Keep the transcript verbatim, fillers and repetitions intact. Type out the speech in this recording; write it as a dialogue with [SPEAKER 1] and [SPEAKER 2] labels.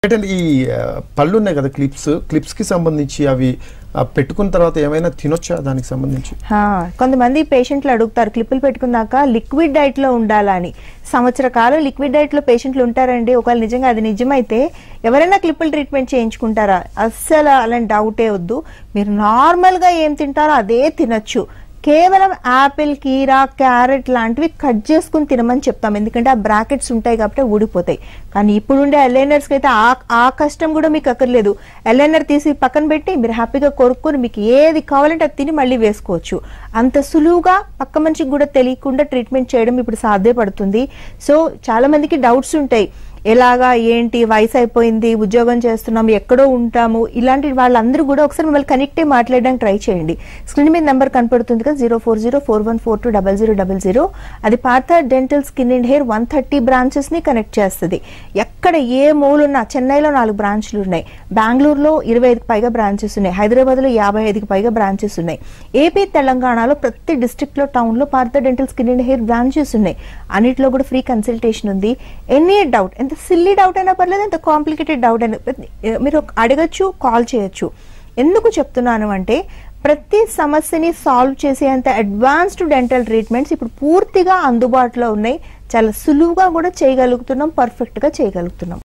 [SPEAKER 1] ఈ పళ్ళు ఉన్నాయి కదా క్లిప్స్ క్లిప్స్ కి సంబంధించి అవి పెట్టుకున్న తర్వాత ఏమైనా తినొచ్చా దానికి సంబంధించి?
[SPEAKER 2] కొంతమంది పేషెంట్లు అడుగుతారు క్లిప్పులు పెట్టుకున్నాక లిక్విడ్ డైట్ లో ఉండాలని. సంవత్సర కాలం లిక్విడ్ డైట్ లో పేషెంట్లు ఉంటారండి. ఒకవేళ నిజంగా అది నిజమైతే ఎవరైనా క్లిప్పులు ట్రీట్మెంట్ చేయించుకుంటారా? అస్సలు అలాంటి డౌటే వద్దు. మీరు నార్మల్ గా ఏం తింటారో అదే తినొచ్చు. కేవలం యాపిల్, కీరా, క్యారెట్ లాంటివి కట్ చేసుకుని తినమని చెప్తాం. ఎందుకంటే ఆ బ్రాకెట్స్ ఉంటాయి కాబట్టి ఊడిపోతాయి. కానీ ఇప్పుడుండే ఎల్ఐనర్స్ కి అయితే ఆ ఆ కష్టం కూడా మీకు అక్కర్లేదు. ఎల్ఐనర్ తీసి పక్కన పెట్టి మీరు హ్యాపీగా కొరుక్కొని మీకు ఏది కావాలంటే అది తిని మళ్ళీ వేసుకోవచ్చు. అంత సులువుగా పక్క మనిషికి కూడా తెలియకుండా ట్రీట్మెంట్ చేయడం ఇప్పుడు సాధ్యపడుతుంది. సో చాలా మందికి డౌట్స్ ఉంటాయి. ఎలాగా ఏంటి, వయసు అయిపోయింది, ఉద్యోగం చేస్తున్నాము, ఎక్కడో ఉంటాము, ఇలాంటి వాళ్ళందరూ కూడా ఒకసారి మిమ్మల్ని కనెక్ట్ అయ్యి మాట్లాడడానికి ట్రై చేయండి. స్క్రీన్ మీద నెంబర్ కనపడుతుంది కదా, zero four zero four one four two double zero double zero. అది Partha dental skin and hair one thirty branches ని కనెక్ట్ చేస్తుంది. ఎక్కడ ఏ మూలున్నా, చెన్నైలో నాలుగు బ్రాంచ్లు ఉన్నాయి, బెంగళూరులో ఇరవై ఐదుకి పైగా బ్రాంచెస్ ఉన్నాయి, హైదరాబాద్ లో యాభై ఐదుకి పైగా బ్రాంచెస్ ఉన్నాయి, ఏపీ తెలంగాణలో ప్రతి డిస్ట్రిక్ట్ లో టౌన్ లో Partha dental skin and hair branches ఉన్నాయి. అన్నిటిలో కూడా ఫ్రీ కన్సల్టేషన్ ఉంది. ఎనీ డౌట్, ఎంత సిల్లీ డౌట్ అయినా పర్లేదు, ఎంత కాంప్లికేటెడ్ డౌట్ అయినా మీరు అడగచ్చు, కాల్ చేయొచ్చు. ఎందుకు చెప్తున్నాను అంటే ప్రతి సమస్యని సాల్వ్ చేసేంత అడ్వాన్స్డ్ డెంటల్ ట్రీట్మెంట్స్ ఇప్పుడు పూర్తిగా అందుబాటులో ఉన్నాయి. చాలా సులువుగా కూడా చేయగలుగుతున్నాం, పర్ఫెక్ట్ గా చేయగలుగుతున్నాం.